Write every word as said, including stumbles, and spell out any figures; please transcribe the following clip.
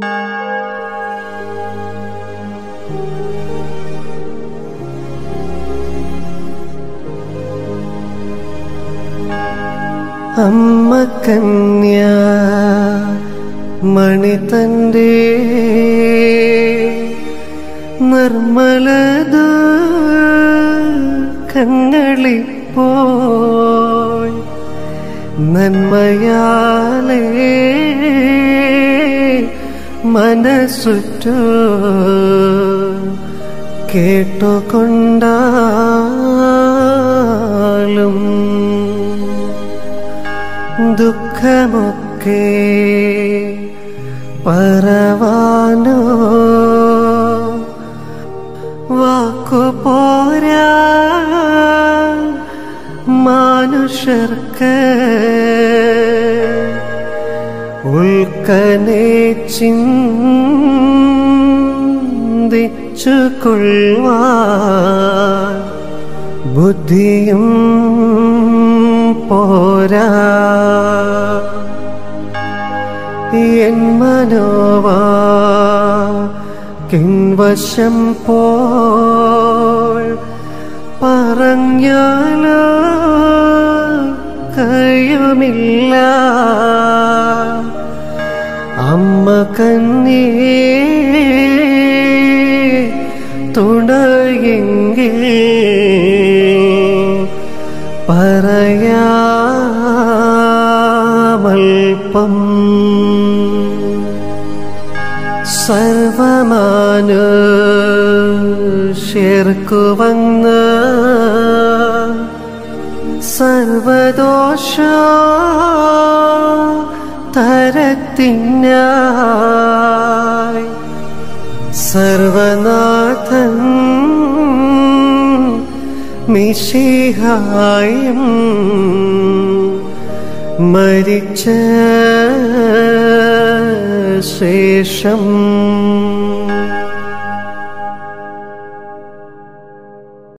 അമ്മ കന്യ മണി തന്റെ നിർമ്മലത കങ്ങളിപ്പോൾ നന്മയാലേ മനസ്സുറ്റു കേട്ടുകൊണ്ടാലും ദുഃഖമൊക്കെ പറവാനോ വാക്കുപോരാ മനുഷ്യർക്ക് ഉൾക്കനെ ചിന്തിച്ചു കൊള്ളുവാൻ ബുദ്ധിയും പോരാ. എൻ മനോവാക്കിൻവശം പോൽ പറഞ്ഞാലോ കഴിയുമില്ല. അമ്മ കന്യേ തുണയെങ്കിൽ പറയാമൽപ്പം. സർവമാനുഷ്യർക്കു വന്ന് സർവദോഷ തരത്തിനായി സർവനാഥൻ മിശിഹായും മരിച്ച ശേഷം